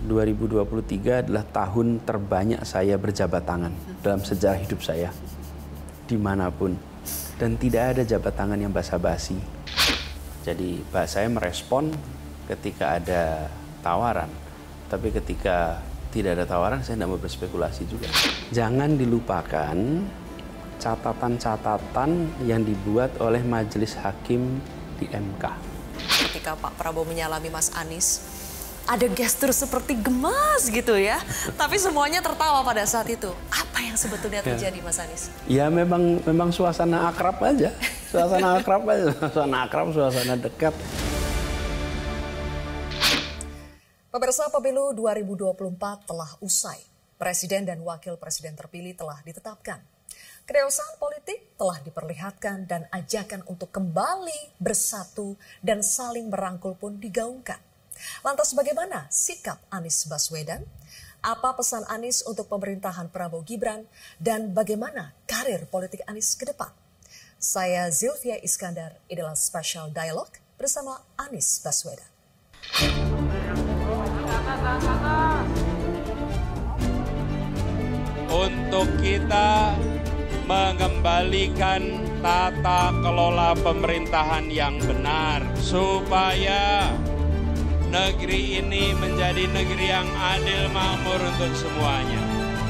2023 adalah tahun terbanyak saya berjabat tangan dalam sejarah hidup saya, dimanapun. Dan tidak ada jabat tangan yang basa-basi. Jadi saya merespon ketika ada tawaran. Tapi ketika tidak ada tawaran, saya tidak mau berspekulasi juga. Jangan dilupakan catatan-catatan yang dibuat oleh Majelis Hakim di MK. Ketika Pak Prabowo menyalami Mas Anies, ada gestur seperti gemas gitu ya. Tapi semuanya tertawa pada saat itu. Apa yang sebetulnya terjadi, Mas Anies? Ya memang suasana akrab aja. Suasana akrab aja. Suasana akrab, suasana dekat. Pemirsa, pemilu 2024 telah usai. Presiden dan wakil presiden terpilih telah ditetapkan. Kedewasaan politik telah diperlihatkan dan ajakan untuk kembali bersatu dan saling merangkul pun digaungkan. Lantas bagaimana sikap Anies Baswedan? Apa pesan Anies untuk pemerintahan Prabowo Gibran? Dan bagaimana karir politik Anies ke depan? Saya Zilvia Iskandar, inilah Special Dialogue bersama Anies Baswedan. Untuk kita mengembalikan tata kelola pemerintahan yang benar supaya negeri ini menjadi negeri yang adil makmur untuk semuanya.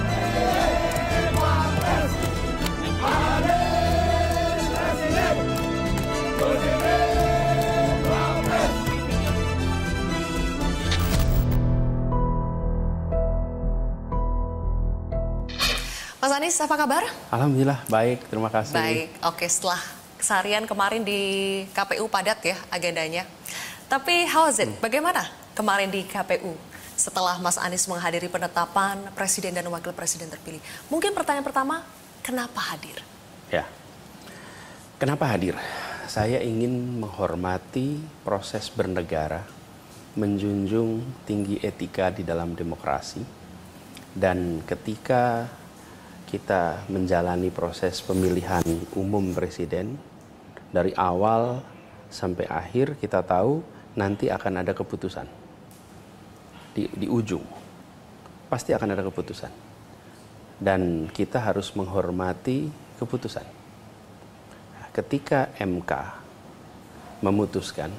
Mas Anies, apa kabar? Alhamdulillah, baik. Terima kasih. Baik, oke. Setelah keseharian kemarin di KPU padat ya agendanya. Tapi how is it? Bagaimana kemarin di KPU setelah Mas Anies menghadiri penetapan Presiden dan Wakil Presiden terpilih? Mungkin pertanyaan pertama, kenapa hadir? Ya, kenapa hadir? Saya ingin menghormati proses bernegara, menjunjung tinggi etika di dalam demokrasi, dan ketika kita menjalani proses pemilihan umum presiden, dari awal sampai akhir kita tahu nanti akan ada keputusan. Di ujung, pasti akan ada keputusan. Dan kita harus menghormati keputusan. Ketika MK memutuskan,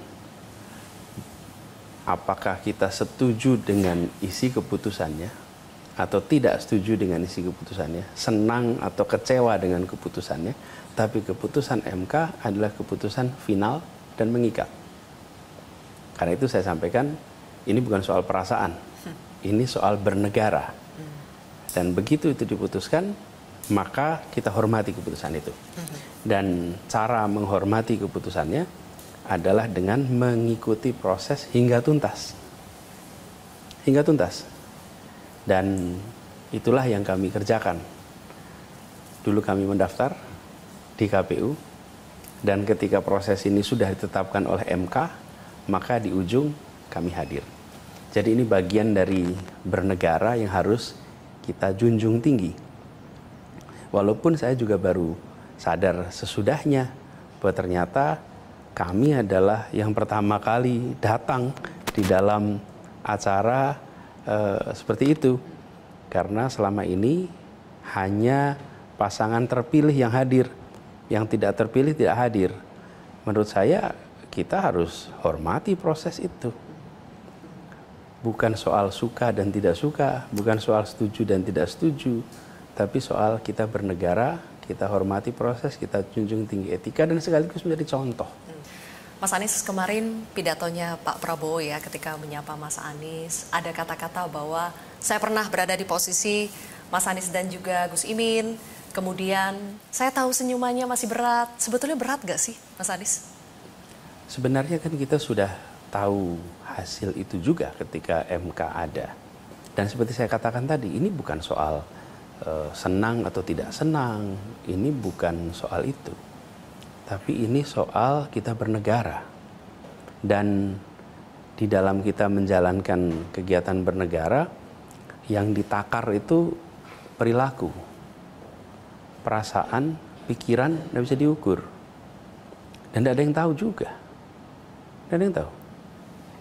apakah kita setuju dengan isi keputusannya, atau tidak setuju dengan isi keputusannya, senang atau kecewa dengan keputusannya, tapi keputusan MK adalah keputusan final dan mengikat. Karena itu saya sampaikan, ini bukan soal perasaan, ini soal bernegara. Dan begitu itu diputuskan, maka kita hormati keputusan itu. Dan cara menghormati keputusannya adalah dengan mengikuti proses hingga tuntas. Hingga tuntas. Dan itulah yang kami kerjakan. Dulu kami mendaftar di KPU, dan ketika proses ini sudah ditetapkan oleh MK, maka di ujung kami hadir. Jadi ini bagian dari bernegara yang harus kita junjung tinggi. Walaupun saya juga baru sadar sesudahnya bahwa ternyata kami adalah yang pertama kali datang di dalam acara seperti itu, karena selama ini hanya pasangan terpilih yang hadir, yang tidak terpilih tidak hadir. Menurut saya kita harus hormati proses itu. Bukan soal suka dan tidak suka, bukan soal setuju dan tidak setuju, tapi soal kita bernegara, kita hormati proses, kita junjung tinggi etika, dan sekaligus menjadi contoh. Mas Anies, kemarin pidatonya Pak Prabowo ya ketika menyapa Mas Anies, ada kata-kata bahwa saya pernah berada di posisi Mas Anies dan juga Gus Imin, kemudian saya tahu senyumannya masih berat. Sebetulnya berat gak sih Mas Anies? Sebenarnya kan kita sudah tahu hasil itu juga ketika MK ada. Dan seperti saya katakan tadi, ini bukan soal senang atau tidak senang, ini bukan soal itu. Tapi ini soal kita bernegara. Dan di dalam kita menjalankan kegiatan bernegara, yang ditakar itu perilaku, perasaan, pikiran, tidak bisa diukur. Dan tidak ada yang tahu juga. Tidak ada yang tahu.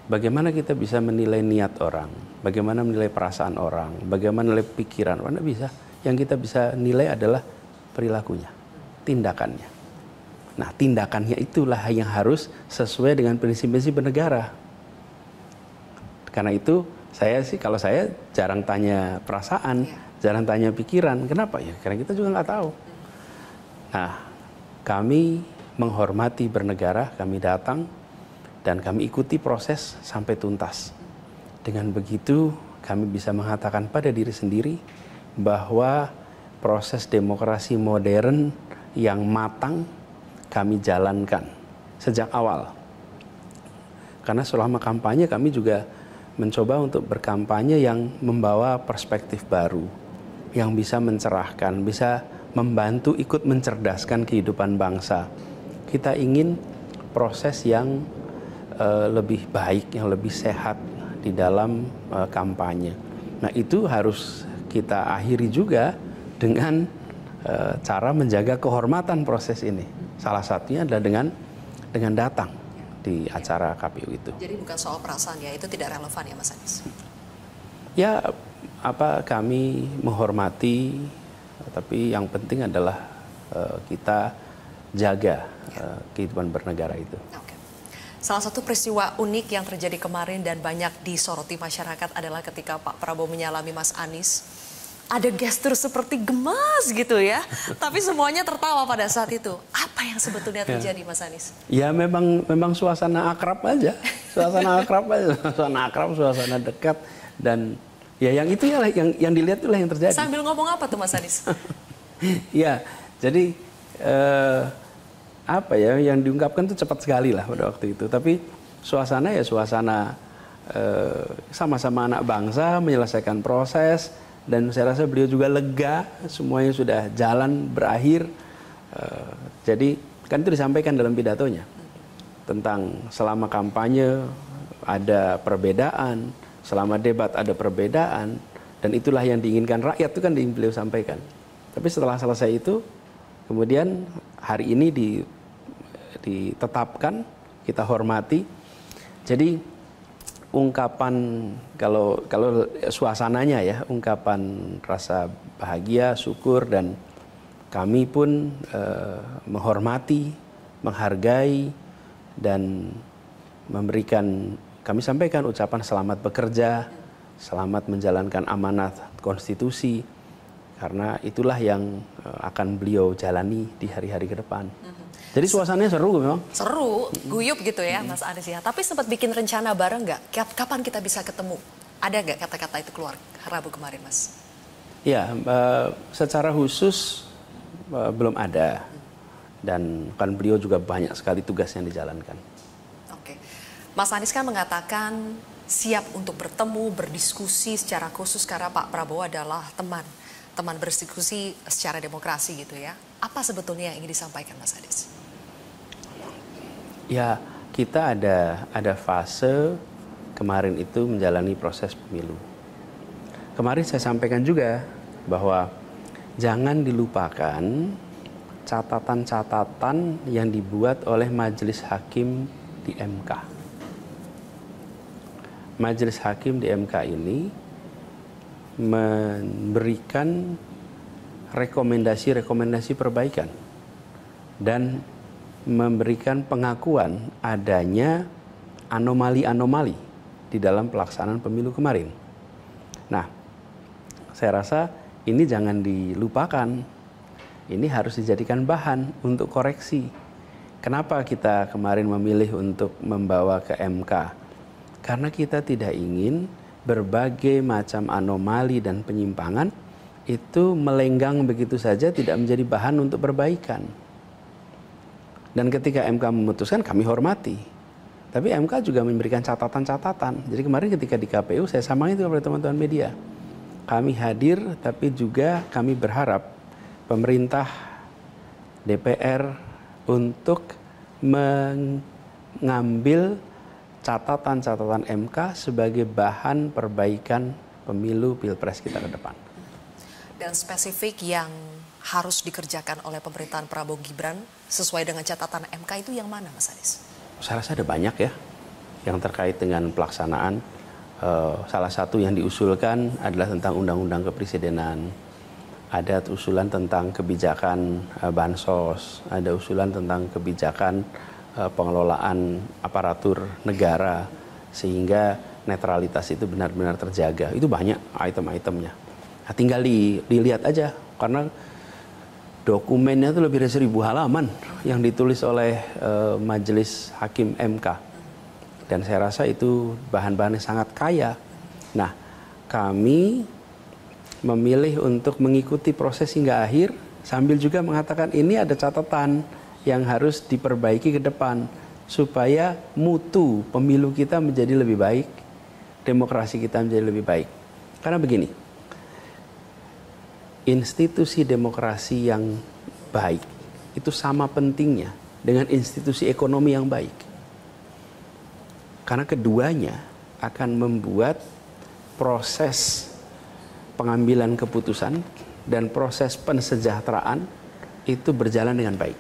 Bagaimana kita bisa menilai niat orang, bagaimana menilai perasaan orang, bagaimana menilai pikiran, mana bisa. Yang kita bisa nilai adalah perilakunya, tindakannya. Nah, tindakannya itulah yang harus sesuai dengan prinsip-prinsip bernegara. Karena itu, kalau saya jarang tanya perasaan, jarang tanya pikiran. Kenapa? Ya, karena kita juga nggak tahu. Nah, kami menghormati bernegara, kami datang, dan kami ikuti proses sampai tuntas. Dengan begitu, kami bisa mengatakan pada diri sendiri bahwa proses demokrasi modern yang matang kami jalankan sejak awal. Karena selama kampanye kami juga mencoba untuk berkampanye yang membawa perspektif baru, yang bisa mencerahkan, bisa membantu ikut mencerdaskan kehidupan bangsa. Kita ingin proses yang lebih baik, yang lebih sehat di dalam kampanye. Nah, itu harus kita akhiri juga dengan cara menjaga kehormatan proses ini. Salah satunya adalah dengan datang di acara KPU itu. Jadi bukan soal perasaan ya, itu tidak relevan ya Mas Anies? Ya, kami menghormati, tapi yang penting adalah kita jaga kehidupan bernegara itu. Salah satu peristiwa unik yang terjadi kemarin dan banyak disoroti masyarakat adalah ketika Pak Prabowo menyalami Mas Anies. Ada gestur seperti gemas gitu ya, tapi semuanya tertawa pada saat itu. Apa yang sebetulnya terjadi Mas Anies? Ya memang suasana akrab aja, suasana akrab, suasana dekat, dan ya yang itu ya yang dilihat itulah yang terjadi. Sambil ngomong apa tuh Mas Anies? Ya, jadi yang diungkapkan itu cepat sekali lah pada waktu itu. Tapi suasana sama-sama anak bangsa menyelesaikan proses, dan saya rasa beliau juga lega, semuanya sudah jalan berakhir. Jadi kan itu disampaikan dalam pidatonya tentang selama kampanye ada perbedaan, selama debat ada perbedaan, dan itulah yang diinginkan rakyat, itu kan beliau sampaikan. Tapi setelah selesai itu, kemudian hari ini ditetapkan, kita hormati. Jadi ungkapan, kalau suasananya ya, ungkapan rasa bahagia, syukur, dan kami pun menghormati, menghargai, dan kami sampaikan ucapan selamat bekerja, selamat menjalankan amanat konstitusi, karena itulah yang akan beliau jalani di hari-hari ke depan. Jadi suasananya seru memang. Seru, guyup gitu ya Mas Anies ya. Tapi sempat bikin rencana bareng nggak? Kapan kita bisa ketemu? Ada nggak kata-kata itu keluar Rabu kemarin Mas? Ya, secara khusus belum ada. Dan kan beliau juga banyak sekali tugas yang dijalankan. Oke. Mas Anies kan mengatakan siap untuk bertemu, berdiskusi secara khusus karena Pak Prabowo adalah teman berdiskusi secara demokrasi gitu ya. Apa sebetulnya yang ingin disampaikan Mas Anies? Ya, kita ada fase kemarin itu menjalani proses pemilu. Kemarin saya sampaikan juga bahwa jangan dilupakan catatan-catatan yang dibuat oleh Majelis Hakim di MK. Majelis Hakim di MK ini memberikan rekomendasi perbaikan dan memberikan pengakuan adanya anomali-anomali di dalam pelaksanaan pemilu kemarin. Nah, saya rasa ini jangan dilupakan. Ini harus dijadikan bahan untuk koreksi. Kenapa kita kemarin memilih untuk membawa ke MK? Karena kita tidak ingin berbagai macam anomali dan penyimpangan itu melenggang begitu saja, tidak menjadi bahan untuk perbaikan. Dan ketika MK memutuskan, kami hormati. Tapi MK juga memberikan catatan-catatan. Jadi kemarin ketika di KPU, saya samain itu kepada teman-teman media. Kami hadir, tapi juga kami berharap pemerintah, DPR untuk mengambil catatan-catatan MK sebagai bahan perbaikan pemilu Pilpres kita ke depan. Dan spesifik yang harus dikerjakan oleh pemerintahan Prabowo Gibran sesuai dengan catatan MK itu yang mana Mas Anies? Saya rasa ada banyak ya. yang terkait dengan pelaksanaan. Salah satu yang diusulkan adalah tentang undang-undang kepresidenan. Ada usulan tentang kebijakan bansos, ada usulan tentang kebijakan pengelolaan aparatur negara sehingga netralitas itu benar-benar terjaga. Itu banyak item-itemnya. Nah, tinggal dilihat aja karena dokumennya itu lebih dari 1.000 halaman yang ditulis oleh Majelis Hakim MK. Dan saya rasa itu bahan-bahannya sangat kaya. Nah, kami memilih untuk mengikuti proses hingga akhir sambil juga mengatakan ini ada catatan yang harus diperbaiki ke depan supaya mutu pemilu kita menjadi lebih baik, demokrasi kita menjadi lebih baik. Karena begini, institusi demokrasi yang baik itu sama pentingnya dengan institusi ekonomi yang baik. Karena keduanya akan membuat proses pengambilan keputusan dan proses pensejahteraan itu berjalan dengan baik.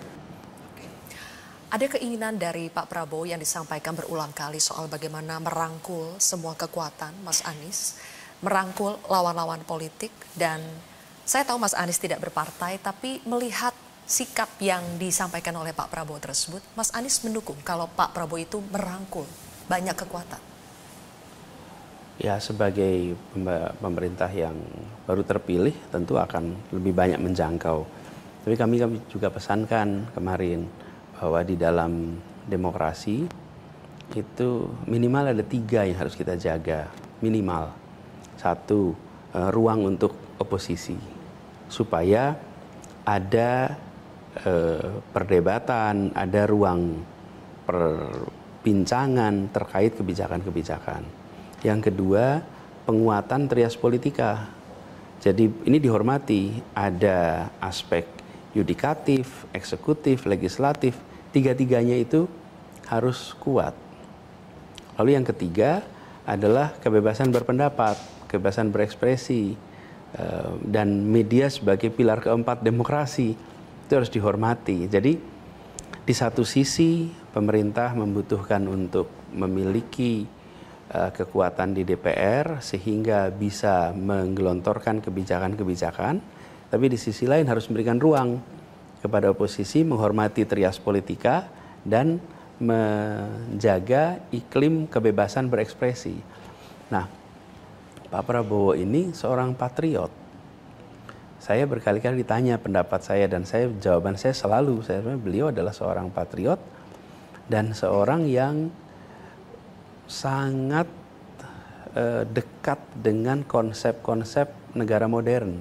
Ada keinginan dari Pak Prabowo yang disampaikan berulang kali soal bagaimana merangkul semua kekuatan Mas Anies, merangkul lawan-lawan politik, dan saya tahu Mas Anies tidak berpartai, tapi melihat sikap yang disampaikan oleh Pak Prabowo tersebut, Mas Anies mendukung kalau Pak Prabowo itu merangkul banyak kekuatan. Ya, sebagai pemerintah yang baru terpilih tentu akan lebih banyak menjangkau. Tapi kami juga pesankan kemarin bahwa di dalam demokrasi itu minimal ada 3 yang harus kita jaga. Minimal. 1, ruang untuk oposisi. Supaya ada perdebatan, ada ruang perbincangan terkait kebijakan-kebijakan. Yang kedua, penguatan trias politika. Jadi ini dihormati, ada aspek yudikatif, eksekutif, legislatif, 3-tiganya itu harus kuat. Lalu yang ketiga adalah kebebasan berpendapat, kebebasan berekspresi, dan media sebagai pilar keempat demokrasi. Itu harus dihormati. Jadi di satu sisi pemerintah membutuhkan untuk memiliki kekuatan di DPR sehingga bisa menggelontorkan kebijakan-kebijakan, tapi di sisi lain harus memberikan ruang kepada oposisi, menghormati trias politika dan menjaga iklim kebebasan berekspresi. Nah, Pak Prabowo ini seorang patriot. Saya berkali-kali ditanya pendapat saya dan jawaban saya selalu, beliau adalah seorang patriot dan seorang yang sangat dekat dengan konsep-konsep negara modern.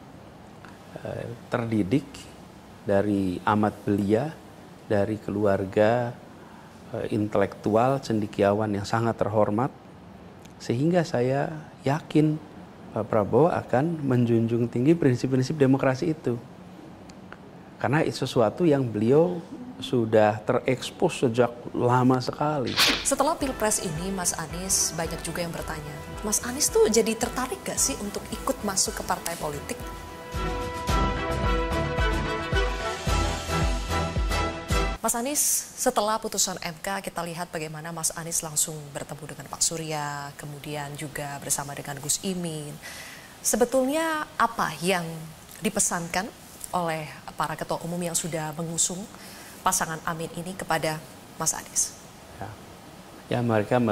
Terdidik dari amat belia, dari keluarga intelektual cendekiawan yang sangat terhormat, sehingga saya yakin Pak Prabowo akan menjunjung tinggi prinsip-prinsip demokrasi itu. Karena itu sesuatu yang beliau sudah terekspos sejak lama sekali. Setelah Pilpres ini, Mas Anies banyak juga yang bertanya, Mas Anies tuh jadi tertarik gak sih untuk ikut masuk ke partai politik? Mas Anies, setelah putusan MK, kita lihat bagaimana Mas Anies langsung bertemu dengan Pak Surya, kemudian juga bersama dengan Gus Imin. Sebetulnya apa yang dipesankan oleh para ketua umum yang sudah mengusung pasangan Amin ini kepada Mas Anies? Ya mereka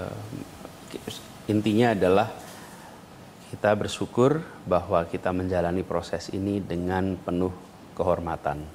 intinya adalah kita bersyukur bahwa kita menjalani proses ini dengan penuh kehormatan.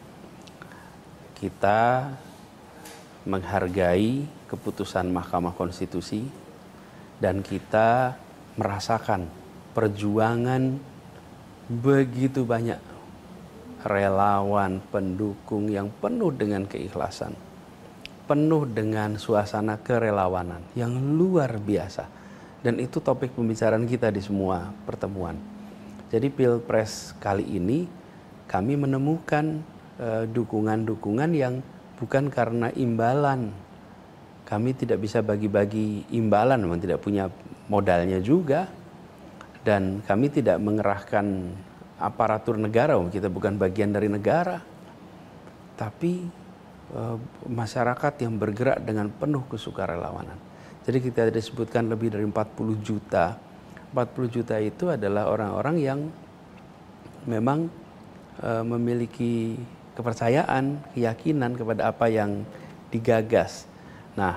Kita menghargai keputusan Mahkamah Konstitusi dan kita merasakan perjuangan begitu banyak relawan, pendukung yang penuh dengan keikhlasan, penuh dengan suasana kerelawanan yang luar biasa. Dan itu topik pembicaraan kita di semua pertemuan. Jadi Pilpres kali ini kami menemukan dukungan-dukungan yang bukan karena imbalan. Kami tidak bisa bagi-bagi imbalan, memang tidak punya modalnya juga. Dan kami tidak mengerahkan aparatur negara, kita bukan bagian dari negara. Tapi masyarakat yang bergerak dengan penuh kesukarelawanan. Jadi kita disebutkan lebih dari 40 juta. 40 juta itu adalah orang-orang yang memang memiliki kepercayaan, keyakinan kepada apa yang digagas. Nah,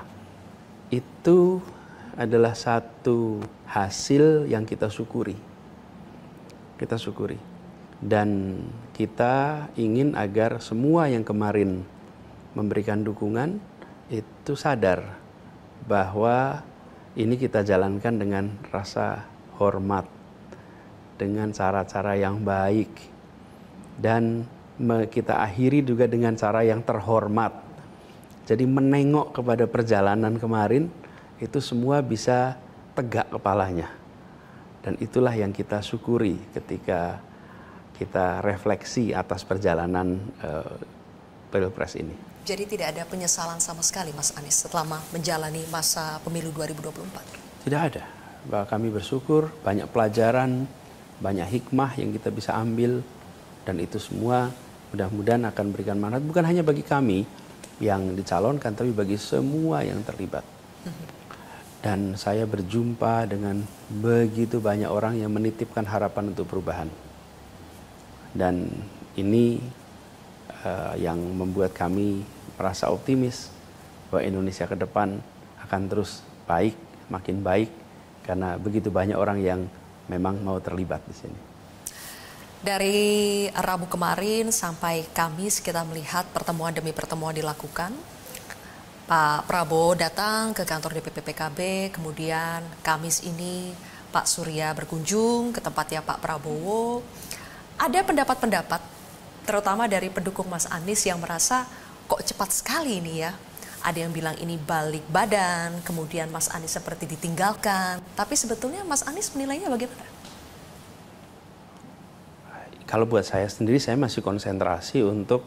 itu adalah satu hasil yang kita syukuri. Kita syukuri. Dan kita ingin agar semua yang kemarin memberikan dukungan itu sadar bahwa ini kita jalankan dengan rasa hormat, dengan cara-cara yang baik, dan kita akhiri juga dengan cara yang terhormat. Jadi menengok kepada perjalanan kemarin itu semua bisa tegak kepalanya, dan itulah yang kita syukuri ketika kita refleksi atas perjalanan Pilpres ini. Jadi tidak ada penyesalan sama sekali Mas Anies setelah menjalani masa pemilu 2024? Tidak ada. Bahwa kami bersyukur, banyak pelajaran, banyak hikmah yang kita bisa ambil, dan itu semua mudah-mudahan akan berikan manfaat bukan hanya bagi kami yang dicalonkan, tapi bagi semua yang terlibat. Dan saya berjumpa dengan begitu banyak orang yang menitipkan harapan untuk perubahan. Dan ini yang membuat kami merasa optimis bahwa Indonesia ke depan akan terus baik, makin baik, karena begitu banyak orang yang memang mau terlibat di sini. Dari Rabu kemarin sampai Kamis kita melihat pertemuan demi pertemuan dilakukan. Pak Prabowo datang ke kantor DPP PKB, kemudian Kamis ini Pak Surya berkunjung ke tempatnya Pak Prabowo. Ada pendapat-pendapat, terutama dari pendukung Mas Anies yang merasa kok cepat sekali ini ya. Ada yang bilang ini balik badan, kemudian Mas Anies seperti ditinggalkan. Tapi sebetulnya Mas Anies menilainya bagaimana? Kalau buat saya sendiri, saya masih konsentrasi untuk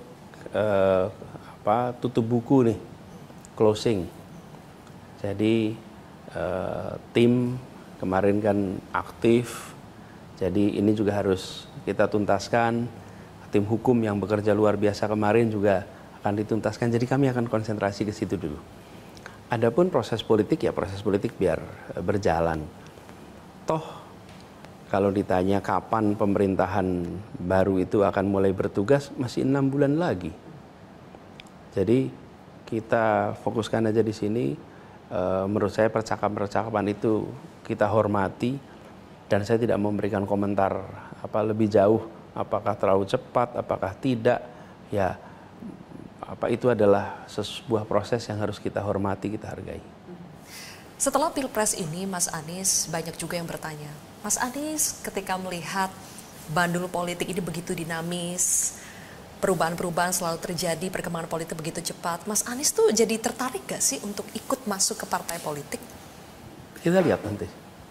tutup buku nih, closing. Jadi tim kemarin kan aktif, jadi ini juga harus kita tuntaskan. Tim hukum yang bekerja luar biasa kemarin juga akan dituntaskan. Jadi kami akan konsentrasi ke situ dulu. Adapun proses politik, ya proses politik biar berjalan. Toh kalau ditanya kapan pemerintahan baru itu akan mulai bertugas, masih 6 bulan lagi. Jadi kita fokuskan aja di sini. Menurut saya percakapan-percakapan itu kita hormati, dan saya tidak memberikan komentar lebih jauh, apakah terlalu cepat, apakah tidak. Ya, itu adalah sebuah proses yang harus kita hormati, kita hargai. Setelah Pilpres ini, Mas Anies, banyak juga yang bertanya, Mas Anies ketika melihat bandul politik ini begitu dinamis, perubahan-perubahan selalu terjadi, perkembangan politik begitu cepat, Mas Anies tuh jadi tertarik gak sih untuk ikut masuk ke partai politik? Kita lihat nanti.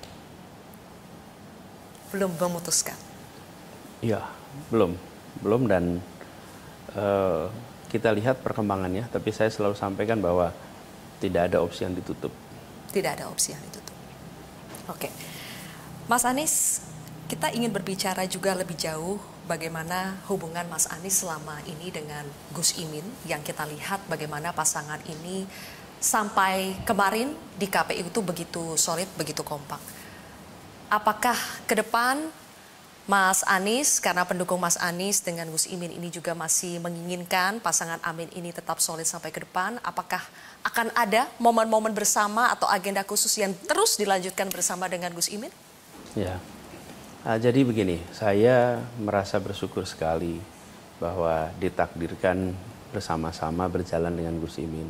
Belum memutuskan? Iya, belum, dan kita lihat perkembangannya, tapi saya selalu sampaikan bahwa tidak ada opsi yang ditutup. Tidak ada opsi yang ditutup. Oke. Mas Anies, kita ingin berbicara juga lebih jauh bagaimana hubungan Mas Anies selama ini dengan Gus Imin, yang kita lihat bagaimana pasangan ini sampai kemarin di KPU itu begitu solid, begitu kompak. Apakah ke depan Mas Anies, karena pendukung Mas Anies dengan Gus Imin ini juga masih menginginkan pasangan Amin ini tetap solid sampai ke depan, apakah akan ada momen-momen bersama atau agenda khusus yang terus dilanjutkan bersama dengan Gus Imin? Ya, jadi begini, saya merasa bersyukur sekali bahwa ditakdirkan bersama-sama berjalan dengan Gus Imin.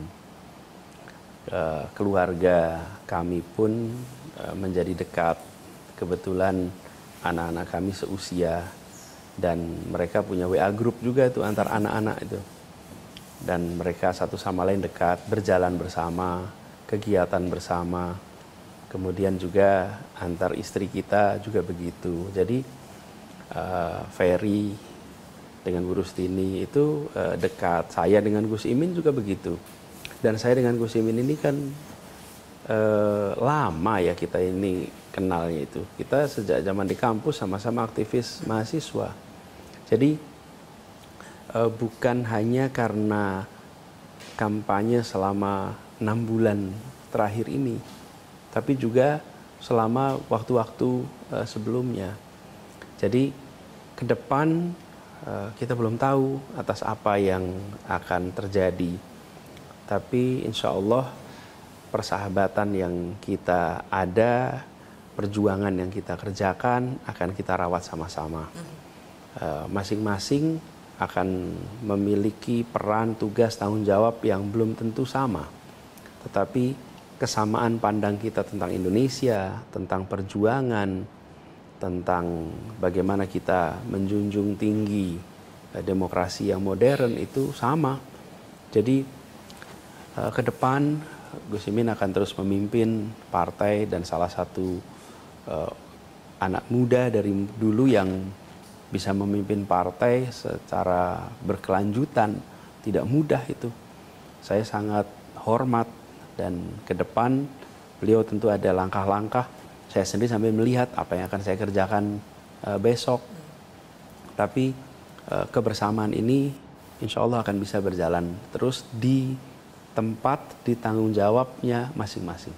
Keluarga kami pun menjadi dekat, kebetulan anak-anak kami seusia, dan mereka punya WA group juga itu antar anak-anak itu, dan mereka satu sama lain dekat, berjalan bersama, kegiatan bersama, kemudian juga antar istri kita juga begitu. Jadi Ferry dengan Bu Rustini itu dekat, saya dengan Gus Imin juga begitu, dan saya dengan Gus Imin ini kan lama ya kita ini kenalnya itu. Kita sejak zaman di kampus sama-sama aktivis mahasiswa. Jadi bukan hanya karena kampanye selama 6 bulan terakhir ini, tapi juga selama waktu-waktu sebelumnya. Jadi ke depan kita belum tahu atas apa yang akan terjadi, tapi insya Allah persahabatan yang kita ada, perjuangan yang kita kerjakan akan kita rawat sama-sama. Masing-masing akan memiliki peran, tugas, tanggung jawab yang belum tentu sama. Tetapi kesamaan pandang kita tentang Indonesia, tentang perjuangan, tentang bagaimana kita menjunjung tinggi demokrasi yang modern itu sama. Jadi ke depan Gus Imin akan terus memimpin partai, dan salah satu anak muda dari dulu yang bisa memimpin partai secara berkelanjutan, tidak mudah itu. Saya sangat hormat, dan ke depan beliau tentu ada langkah-langkah. Saya sendiri sambil melihat apa yang akan saya kerjakan besok. Tapi kebersamaan ini insya Allah akan bisa berjalan terus di tempat, di tanggung jawabnya masing-masing.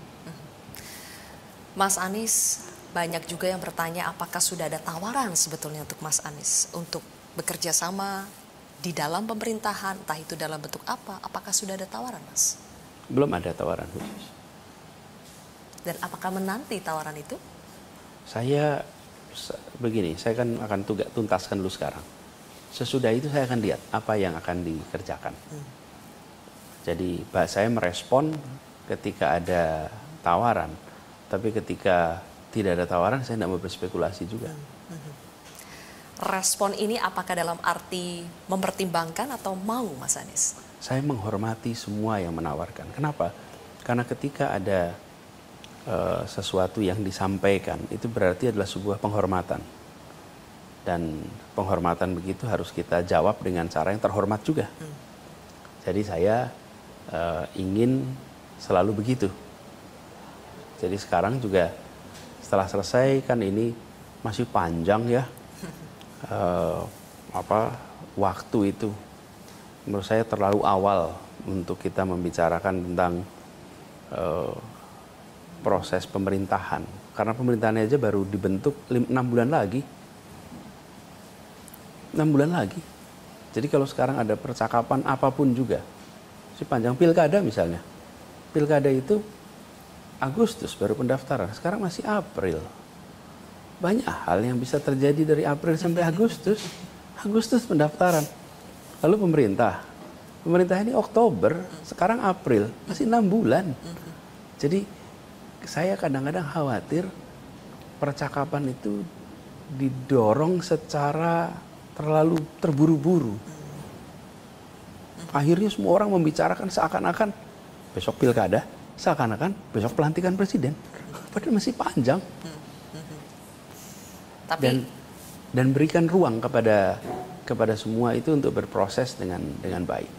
Mas Anies, banyak juga yang bertanya apakah sudah ada tawaran sebetulnya untuk Mas Anies untuk bekerja sama di dalam pemerintahan, entah itu dalam bentuk apa, apakah sudah ada tawaran, Mas? Belum ada tawaran khusus. Dan apakah menanti tawaran itu? Saya begini, saya akan tuntaskan dulu sekarang. Sesudah itu saya akan lihat apa yang akan dikerjakan. Jadi saya merespon ketika ada tawaran, tapi ketika tidak ada tawaran saya tidak mau berspekulasi juga. Respon ini apakah dalam arti mempertimbangkan atau mau, Mas Anies? Saya menghormati semua yang menawarkan. Kenapa? Karena ketika ada sesuatu yang disampaikan, itu berarti adalah sebuah penghormatan. Dan penghormatan begitu harus kita jawab dengan cara yang terhormat juga. Jadi saya ingin selalu begitu. Jadi sekarang juga setelah selesai, kan ini masih panjang ya, waktu itu menurut saya terlalu awal untuk kita membicarakan tentang proses pemerintahan, karena pemerintahannya aja baru dibentuk 6 bulan lagi. 6 bulan lagi. Jadi kalau sekarang ada percakapan apapun juga, si panjang. Pilkada misalnya, pilkada itu Agustus baru pendaftaran, sekarang masih April. Banyak hal yang bisa terjadi dari April sampai Agustus. Agustus pendaftaran. Lalu pemerintah ini Oktober, sekarang April, masih 6 bulan. Jadi saya kadang-kadang khawatir percakapan itu didorong secara terlalu terburu-buru. Akhirnya semua orang membicarakan seakan-akan besok pilkada, seakan-akan besok pelantikan presiden. Padahal masih panjang. Tapi dan berikan ruang kepada semua itu untuk berproses dengan baik.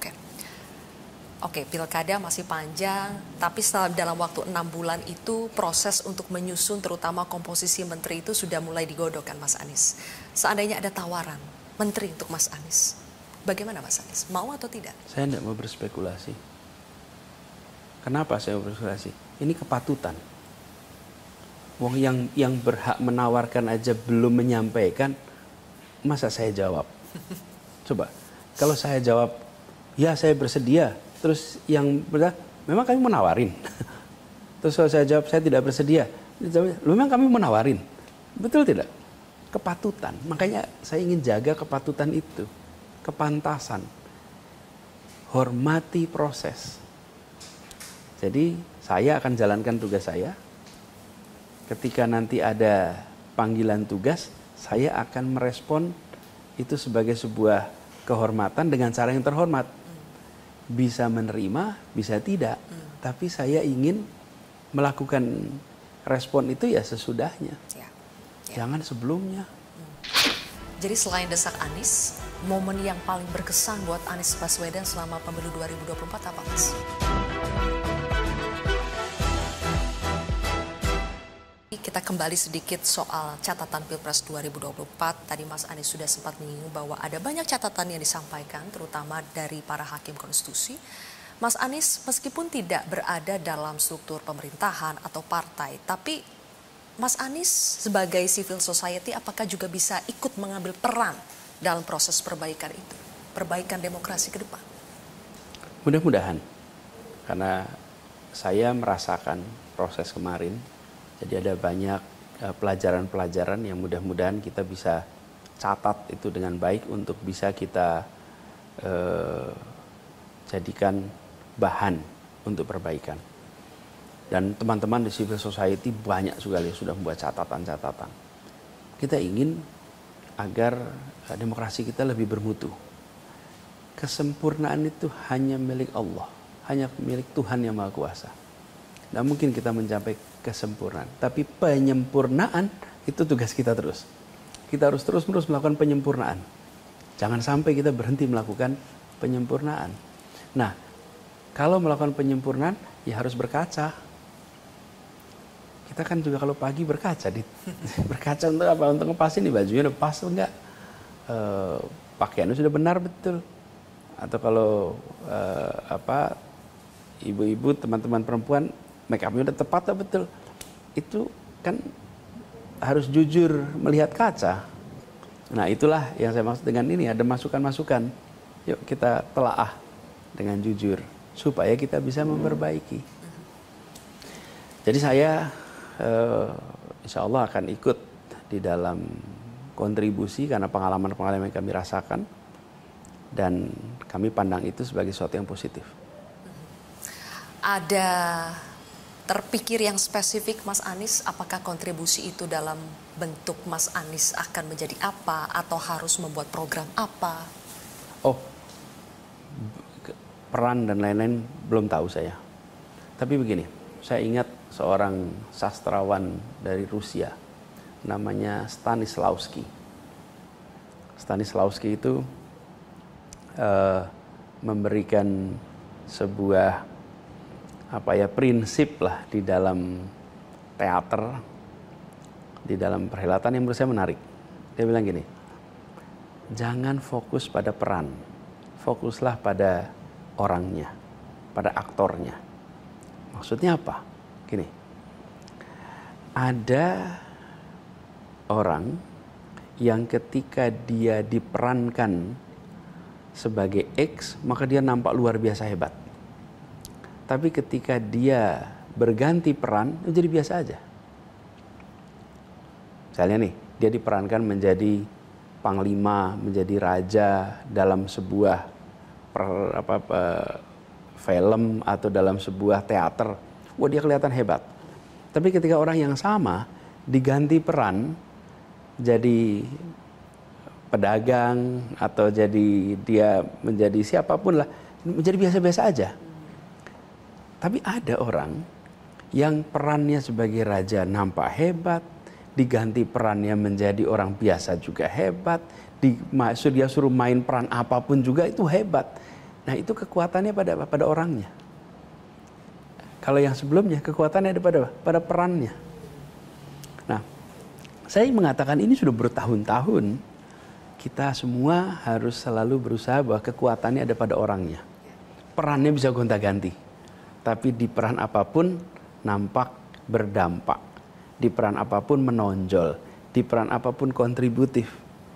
Oke, pilkada masih panjang, tapi dalam waktu 6 bulan itu proses untuk menyusun terutama komposisi menteri itu sudah mulai digodokkan, Mas Anies. Seandainya ada tawaran menteri untuk Mas Anies, bagaimana Mas Anies? Mau atau tidak? Saya tidak mau berspekulasi. Kenapa saya mau berspekulasi? Ini kepatutan. Wong yang berhak menawarkan aja belum menyampaikan, masa saya jawab? Coba, kalau saya jawab, ya saya bersedia, terus yang memang kami menawarin. Terus kalau saya jawab, saya tidak bersedia, memang kami menawarin. Betul tidak? Kepatutan. Makanya saya ingin jaga kepatutan itu, kepantasan, hormati proses. Jadi saya akan jalankan tugas saya. Ketika nanti ada panggilan tugas, saya akan merespon itu sebagai sebuah kehormatan dengan cara yang terhormat. Bisa menerima, bisa tidak. Tapi saya ingin melakukan respon itu ya sesudahnya. Jangan sebelumnya. Jadi selain desak Anies, momen yang paling berkesan buat Anies Baswedan selama pemilu 2024 apa, Mas? Kita kembali sedikit soal catatan Pilpres 2024. Tadi Mas Anies sudah sempat menyinggung bahwa ada banyak catatan yang disampaikan, terutama dari para hakim konstitusi. Mas Anies meskipun tidak berada dalam struktur pemerintahan atau partai, tapi Mas Anies sebagai civil society apakah juga bisa ikut mengambil peran dalam proses perbaikan itu, perbaikan demokrasi ke depan? Mudah-mudahan, karena saya merasakan proses kemarin. Jadi ada banyak pelajaran-pelajaran yang mudah-mudahan kita bisa catat itu dengan baik untuk bisa kita jadikan bahan untuk perbaikan. Dan teman-teman di civil society banyak sekali sudah membuat catatan-catatan. Kita ingin agar demokrasi kita lebih bermutu. Kesempurnaan itu hanya milik Allah, hanya milik Tuhan yang Maha Kuasa. Tidak mungkin kita mencapai kesempurnaan. Tapi penyempurnaan itu tugas kita terus. Kita harus terus-menerus melakukan penyempurnaan. Jangan sampai kita berhenti melakukan penyempurnaan. Nah, kalau melakukan penyempurnaan, ya harus berkaca. Kita kan juga kalau pagi berkaca. Berkaca untuk apa? Untuk ngepasin nih bajunya udah pas atau enggak? Pakaiannya sudah benar betul. Atau kalau ibu-ibu, teman-teman perempuan, make up-nya udah tepat atau betul. Itu kan harus jujur melihat kaca. Nah, itulah yang saya maksud dengan ini, ada masukan-masukan. Yuk kita telaah dengan jujur supaya kita bisa memperbaiki. Jadi saya insya Allah akan ikut di dalam kontribusi karena pengalaman-pengalaman yang kami rasakan, dan kami pandang itu sebagai sesuatu yang positif. Ada terpikir yang spesifik Mas Anies, apakah kontribusi itu dalam bentuk Mas Anies akan menjadi apa atau harus membuat program apa? Oh, peran dan lain-lain belum tahu saya. Tapi begini, saya ingat seorang sastrawan dari Rusia, namanya Stanislavski. Stanislavski itu memberikan sebuah prinsip lah di dalam teater, di dalam perhelatan yang menurut saya menarik. Dia bilang gini, jangan fokus pada peran, fokuslah pada orangnya, pada aktornya. Maksudnya apa? Gini, ada orang yang ketika dia diperankan sebagai X, maka dia nampak luar biasa hebat. Tapi ketika dia berganti peran, itu jadi biasa aja. Misalnya nih, dia diperankan menjadi panglima, menjadi raja dalam sebuah film atau dalam sebuah teater. Wah, dia kelihatan hebat. Tapi ketika orang yang sama diganti peran jadi pedagang atau jadi dia menjadi siapapun lah, menjadi biasa-biasa aja. Tapi ada orang yang perannya sebagai raja nampak hebat, diganti perannya menjadi orang biasa juga hebat, dia suruh main peran apapun juga itu hebat. Nah, itu kekuatannya pada orangnya. Kalau yang sebelumnya kekuatannya ada pada perannya. Nah, saya mengatakan ini sudah bertahun-tahun. Kita semua harus selalu berusaha bahwa kekuatannya ada pada orangnya. Perannya bisa gonta-ganti. Tapi di peran apapun nampak berdampak. Di peran apapun menonjol. Di peran apapun kontributif.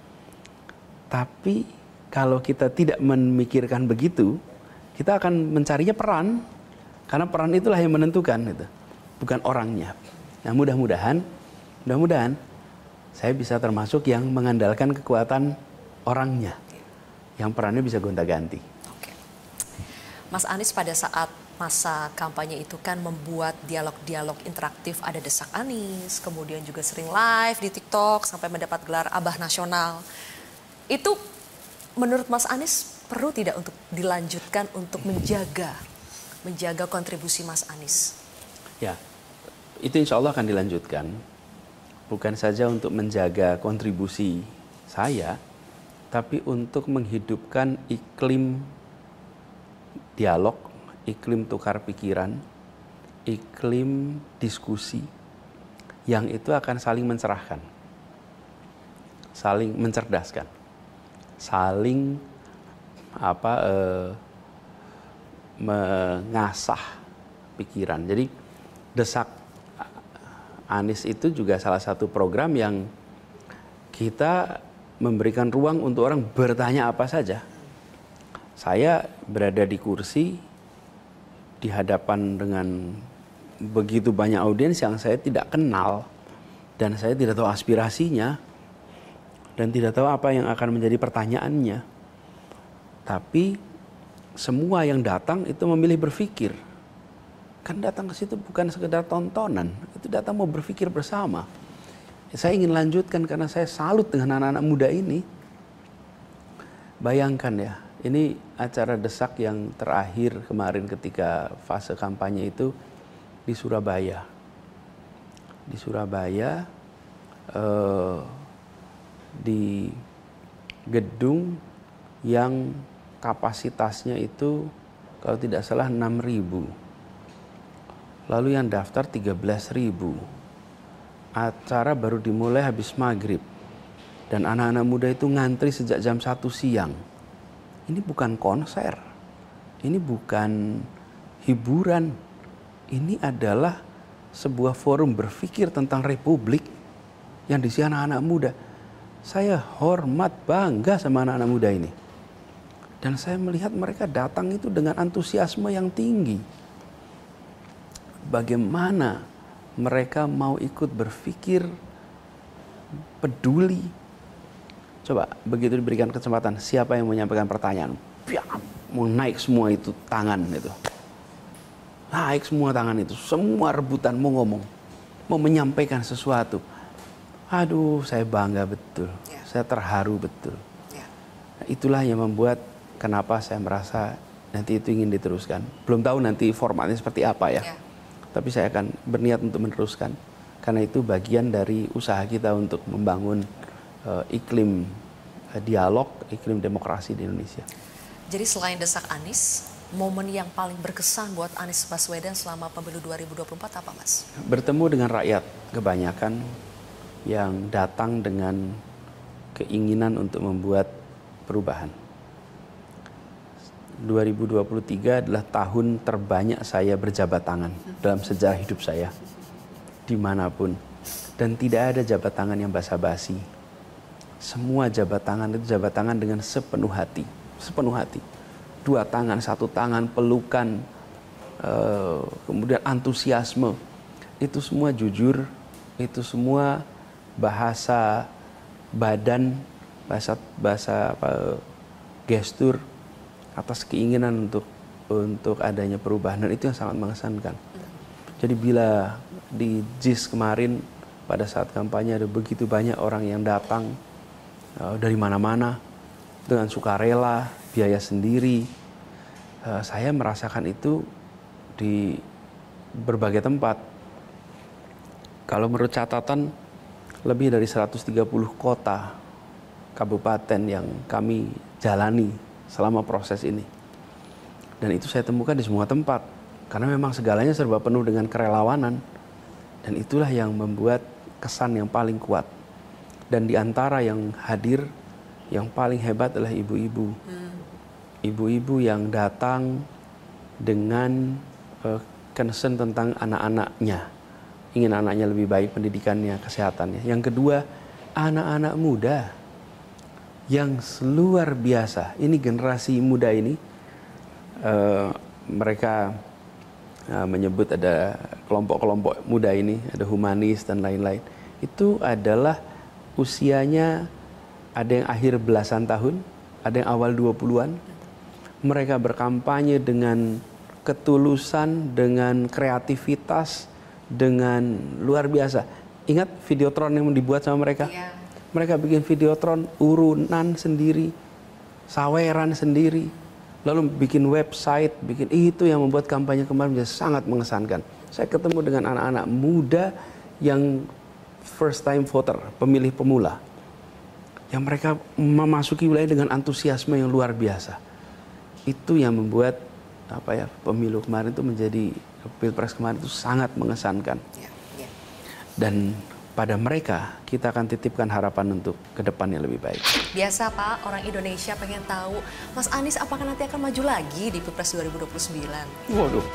Tapi kalau kita tidak memikirkan begitu, kita akan mencarinya peran. Karena peran itulah yang menentukan. Gitu. Bukan orangnya. Nah, mudah-mudahan saya bisa termasuk yang mengandalkan kekuatan orangnya. Yang perannya bisa gonta-ganti. Oke. Mas Anies pada saat masa kampanye itu kan membuat dialog-dialog interaktif, ada Desak Anies, kemudian juga sering live di TikTok sampai mendapat gelar Abah Nasional. Itu menurut Mas Anies perlu tidak untuk dilanjutkan untuk menjaga kontribusi Mas Anies? Ya, itu insya Allah akan dilanjutkan. Bukan saja untuk menjaga kontribusi saya, tapi untuk menghidupkan iklim dialog, iklim tukar pikiran, iklim diskusi yang itu akan saling mencerahkan, saling mencerdaskan, saling mengasah pikiran. Jadi Desak Anies itu juga salah satu program yang kita memberikan ruang untuk orang bertanya apa saja. Saya berada di kursi di hadapan dengan begitu banyak audiens yang saya tidak kenal dan saya tidak tahu aspirasinya dan tidak tahu apa yang akan menjadi pertanyaannya. Tapi semua yang datang itu memilih berpikir. Kan datang ke situ bukan sekedar tontonan, itu datang mau berpikir bersama. Saya ingin lanjutkan karena saya salut dengan anak-anak muda ini. Bayangkan ya, ini acara Desak yang terakhir kemarin ketika fase kampanye itu di Surabaya. Di Surabaya, di gedung yang kapasitasnya itu kalau tidak salah 6.000. Lalu yang daftar 13.000. Acara baru dimulai habis maghrib. Dan anak-anak muda itu ngantri sejak jam 1 siang. Ini bukan konser. Ini bukan hiburan. Ini adalah sebuah forum berpikir tentang republik yang diisi anak-anak muda. Saya hormat, bangga sama anak-anak muda ini. Dan saya melihat mereka datang itu dengan antusiasme yang tinggi. Bagaimana mereka mau ikut berpikir, peduli. Coba begitu diberikan kesempatan, siapa yang menyampaikan pertanyaan? Mau naik semua itu tangan itu. Naik semua tangan itu, semua rebutan mau ngomong, mau menyampaikan sesuatu. Aduh, saya bangga betul, saya terharu betul. Nah, itulah yang membuat kenapa saya merasa nanti itu ingin diteruskan. Belum tahu nanti formatnya seperti apa ya. Tapi saya akan berniat untuk meneruskan. Karena itu bagian dari usaha kita untuk membangun iklim dialog, iklim demokrasi di Indonesia. Jadi selain Desak Anies, momen yang paling berkesan buat Anies Baswedan selama pemilu 2024 apa, Mas? Bertemu dengan rakyat kebanyakan yang datang dengan keinginan untuk membuat perubahan. 2023 adalah tahun terbanyak saya berjabat tangan dalam sejarah hidup saya dimanapun, dan tidak ada jabat tangan yang basa-basi. Semua jabat tangan itu jabat tangan dengan sepenuh hati, sepenuh hati. 2 tangan, 1 tangan, pelukan, kemudian antusiasme, itu semua jujur, itu semua bahasa badan, bahasa gestur atas keinginan untuk adanya perubahan, dan itu yang sangat mengesankan. Jadi bila di JIS kemarin pada saat kampanye ada begitu banyak orang yang datang dari mana-mana dengan sukarela, biaya sendiri, saya merasakan itu di berbagai tempat. Kalau menurut catatan lebih dari 130 kota, kabupaten yang kami jalani selama proses ini. Dan itu saya temukan di semua tempat. Karena memang segalanya serba penuh dengan kerelawanan. Dan itulah yang membuat kesan yang paling kuat. Dan di antara yang hadir, yang paling hebat adalah ibu-ibu. Ibu-ibu yang datang dengan concern tentang anak-anaknya. Ingin anaknya lebih baik pendidikannya, kesehatannya. Yang kedua, anak-anak muda yang luar biasa. Ini generasi muda ini, mereka menyebut ada kelompok-kelompok muda ini, ada humanis dan lain-lain. Itu adalah usianya ada yang akhir belasan tahun, ada yang awal 20-an. Mereka berkampanye dengan ketulusan, dengan kreativitas, dengan luar biasa. Ingat videotron yang dibuat sama mereka? Mereka bikin videotron, urunan sendiri, saweran sendiri, lalu bikin website, itu yang membuat kampanye kemarin menjadi sangat mengesankan. Saya ketemu dengan anak-anak muda yang first time voter, pemilih pemula, yang mereka memasuki wilayah dengan antusiasme yang luar biasa. Itu yang membuat pemilu kemarin itu menjadi, Pilpres kemarin itu sangat mengesankan. Dan pada mereka kita akan titipkan harapan untuk ke depan yang lebih baik. Biasa Pak, orang Indonesia pengen tahu Mas Anies apakah nanti akan maju lagi di Pilpres 2029? Waduh.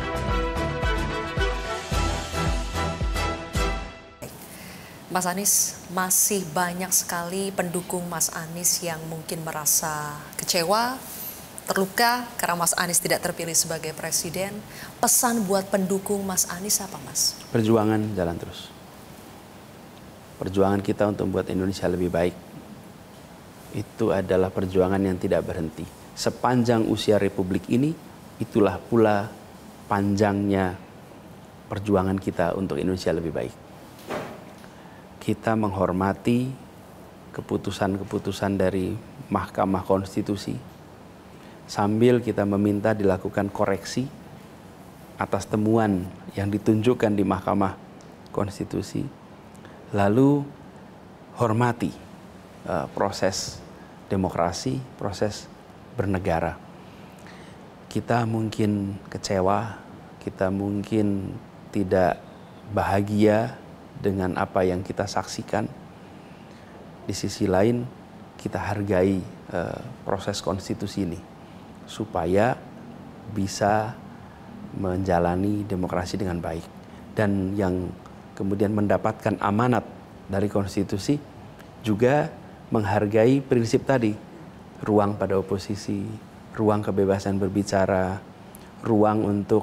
Mas Anies, masih banyak sekali pendukung Mas Anies yang mungkin merasa kecewa, terluka karena Mas Anies tidak terpilih sebagai presiden. Pesan buat pendukung Mas Anies apa, Mas? Perjuangan jalan terus. Perjuangan kita untuk membuat Indonesia lebih baik itu adalah perjuangan yang tidak berhenti. Sepanjang usia Republik ini, itulah pula panjangnya perjuangan kita untuk Indonesia lebih baik. Kita menghormati keputusan-keputusan dari Mahkamah Konstitusi sambil kita meminta dilakukan koreksi atas temuan yang ditunjukkan di Mahkamah Konstitusi. Lalu hormati proses demokrasi, proses bernegara. Kita mungkin kecewa, kita mungkin tidak bahagia dengan apa yang kita saksikan. Di sisi lain, kita hargai proses konstitusi ini supaya bisa menjalani demokrasi dengan baik. Dan yang kemudian mendapatkan amanat dari konstitusi juga menghargai prinsip tadi, ruang pada oposisi, ruang kebebasan berbicara, ruang untuk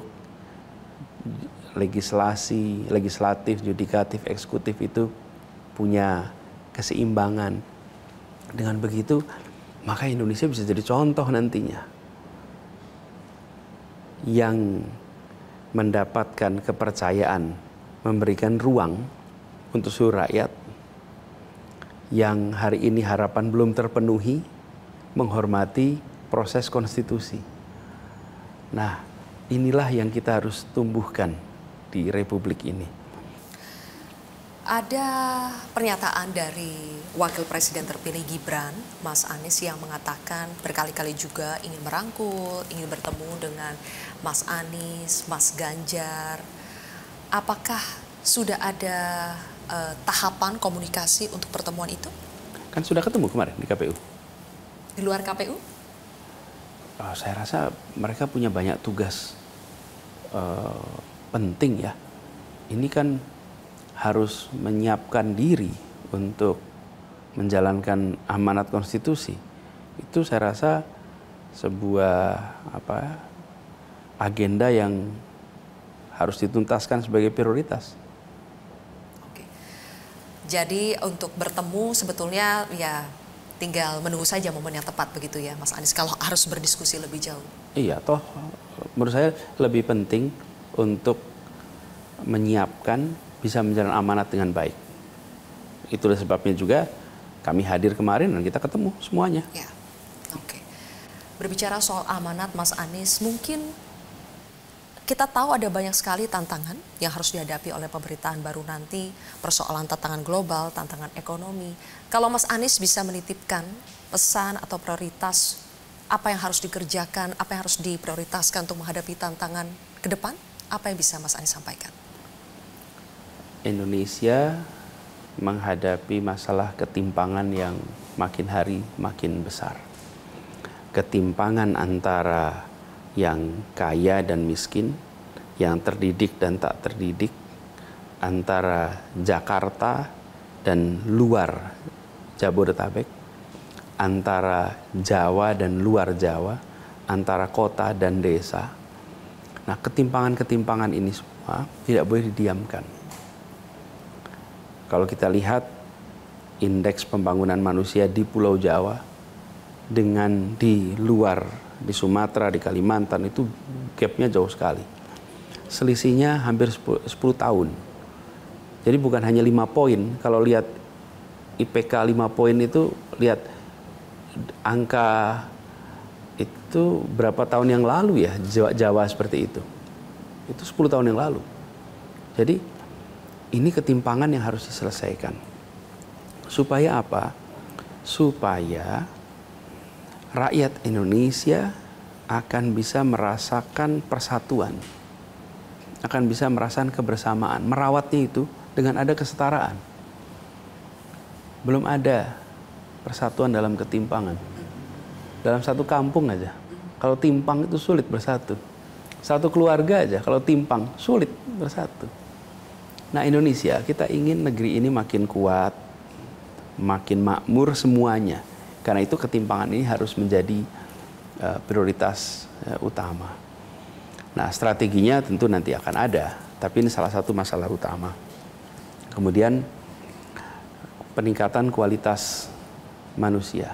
legislatif, yudikatif, eksekutif itu punya keseimbangan. Dengan begitu, maka Indonesia bisa jadi contoh nantinya yang mendapatkan kepercayaan, memberikan ruang untuk seluruh rakyat yang hari ini harapan belum terpenuhi, menghormati proses konstitusi. Nah, inilah yang kita harus tumbuhkan di Republik ini. Ada pernyataan dari Wakil Presiden terpilih Gibran, Mas Anies, yang mengatakan berkali-kali juga ingin merangkul, ingin bertemu dengan Mas Anies, Mas Ganjar. Apakah sudah ada tahapan komunikasi untuk pertemuan itu? Kan sudah ketemu kemarin di KPU. Di luar KPU? Saya rasa mereka punya banyak tugas penting ya. Ini kan harus menyiapkan diri untuk menjalankan amanat konstitusi. Itu saya rasa sebuah agenda yang harus dituntaskan sebagai prioritas. Oke. Jadi untuk bertemu sebetulnya ya tinggal menunggu saja momen yang tepat begitu ya Mas Anies, kalau harus berdiskusi lebih jauh. Iya, toh menurut saya lebih penting untuk menyiapkan bisa menjalankan amanat dengan baik. Itulah sebabnya juga kami hadir kemarin dan kita ketemu semuanya. Ya, oke. Berbicara soal amanat Mas Anies, mungkin kita tahu ada banyak sekali tantangan yang harus dihadapi oleh pemerintahan baru nanti, persoalan tantangan global, tantangan ekonomi. Kalau Mas Anies bisa menitipkan pesan atau prioritas, apa yang harus dikerjakan, apa yang harus diprioritaskan untuk menghadapi tantangan ke depan, apa yang bisa Mas Anies sampaikan? Indonesia menghadapi masalah ketimpangan yang makin hari makin besar. Ketimpangan antara yang kaya dan miskin, yang terdidik dan tak terdidik, antara Jakarta dan luar Jabodetabek, antara Jawa dan luar Jawa, antara kota dan desa. Nah, ketimpangan-ketimpangan ini semua tidak boleh didiamkan. Kalau kita lihat indeks pembangunan manusia di Pulau Jawa dengan di luar, di Sumatera, di Kalimantan, itu gapnya jauh sekali. Selisihnya hampir 10 tahun. Jadi bukan hanya 5 poin. Kalau lihat IPK 5 poin itu, lihat angka itu berapa tahun yang lalu ya, Jawa seperti itu. Itu 10 tahun yang lalu. Jadi ini ketimpangan yang harus diselesaikan. Supaya apa? Supaya rakyat Indonesia akan bisa merasakan persatuan, akan bisa merasakan kebersamaan. Merawatnya itu dengan ada kesetaraan. Belum ada persatuan dalam ketimpangan. Dalam satu kampung aja, kalau timpang itu sulit bersatu. Satu keluarga aja, kalau timpang sulit bersatu. Nah, Indonesia, kita ingin negeri ini makin kuat, makin makmur semuanya. Karena itu ketimpangan ini harus menjadi prioritas utama. Nah, strateginya tentu nanti akan ada, tapi ini salah satu masalah utama. Kemudian peningkatan kualitas manusia,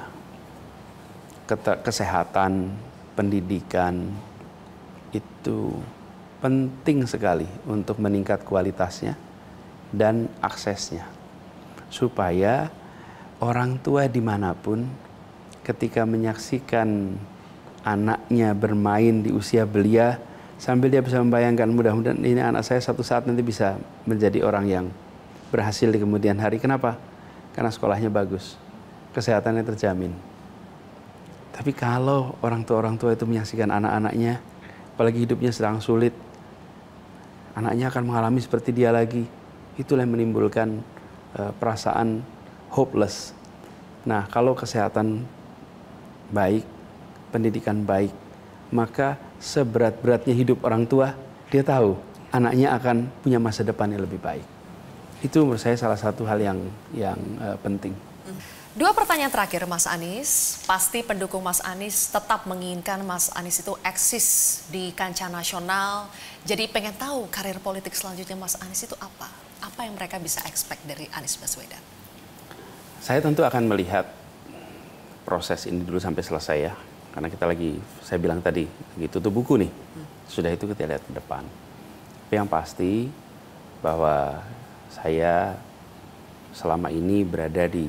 kesehatan, pendidikan, itu penting sekali untuk meningkat kualitasnya dan aksesnya. Supaya orang tua dimanapun ketika menyaksikan anaknya bermain di usia belia, sambil dia bisa membayangkan, mudah-mudahan ini anak saya satu saat nanti bisa menjadi orang yang berhasil di kemudian hari. Kenapa? Karena sekolahnya bagus, kesehatannya terjamin. Tapi kalau orang tua itu menyaksikan anak-anaknya, apalagi hidupnya sedang sulit, anaknya akan mengalami seperti dia lagi. Itulah yang menimbulkan perasaan hopeless. Nah, kalau kesehatan baik, pendidikan baik, maka seberat-beratnya hidup orang tua, dia tahu anaknya akan punya masa depan yang lebih baik. Itu menurut saya salah satu hal yang penting. Dua pertanyaan terakhir, Mas Anies. Pasti pendukung Mas Anies tetap menginginkan Mas Anies itu eksis di kancah nasional. Jadi pengen tahu karir politik selanjutnya Mas Anies itu apa? Apa yang mereka bisa expect dari Anies Baswedan? Saya tentu akan melihat proses ini dulu sampai selesai ya. Karena kita lagi, saya bilang tadi, lagi tutup buku nih. Sudah itu kita lihat ke depan. Tapi yang pasti bahwa saya selama ini berada di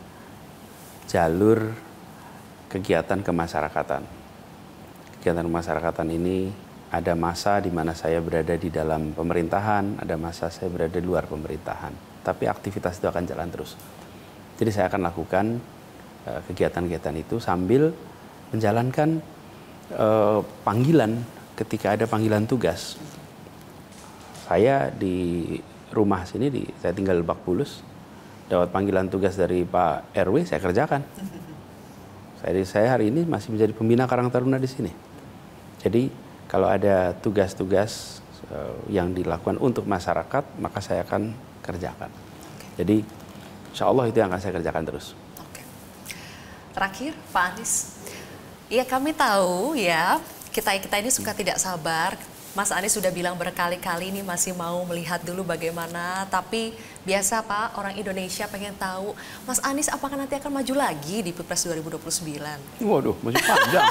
jalur kegiatan kemasyarakatan. Kegiatan kemasyarakatan ini ada masa di mana saya berada di dalam pemerintahan, ada masa saya berada di luar pemerintahan. Tapi aktivitas itu akan jalan terus. Jadi saya akan lakukan kegiatan-kegiatan itu sambil menjalankan panggilan ketika ada panggilan tugas. Saya di rumah sini, saya tinggal di Lebak Bulus, dapat panggilan tugas dari Pak RW, saya kerjakan. Saya hari ini masih menjadi pembina Karang Taruna di sini. Jadi kalau ada tugas-tugas yang dilakukan untuk masyarakat, maka saya akan kerjakan. Jadi insya Allah itu yang akan saya kerjakan terus. Oke. Terakhir, Pak Anies. Ya, kami tahu ya, kita ini suka tidak sabar. Mas Anies sudah bilang berkali-kali ini masih mau melihat dulu bagaimana. Tapi biasa Pak, orang Indonesia pengen tahu, Mas Anies apakah nanti akan maju lagi di Pilpres 2029? Waduh, masih panjang.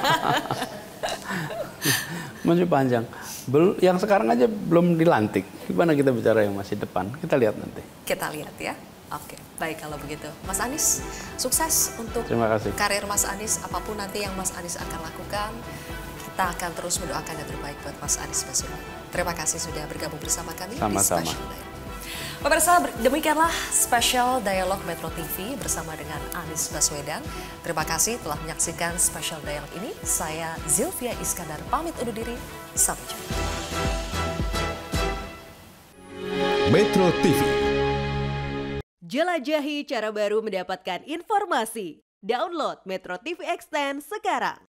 Masih panjang. Yang sekarang aja belum dilantik. Gimana kita bicara yang masih depan? Kita lihat nanti. Kita lihat ya. Oke, baik kalau begitu. Mas Anies, sukses untuk karir Mas Anies. Apapun nanti yang Mas Anies akan lakukan, kita akan terus mendoakan yang terbaik buat Mas Anies Baswedan. Terima kasih sudah bergabung bersama kami di Special Dialog. Pemirsa, demikianlah Special Dialog Metro TV bersama dengan Anies Baswedan. Terima kasih telah menyaksikan Special Dialog ini. Saya Zilvia Iskandar pamit undur diri. Sampai jumpa. Metro TV. Jelajahi cara baru mendapatkan informasi. Download Metro TV Extend sekarang.